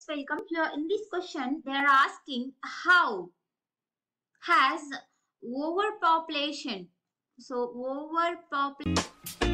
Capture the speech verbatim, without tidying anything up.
welcome. Here in this question, they are asking how has overpopulation. So overpopulation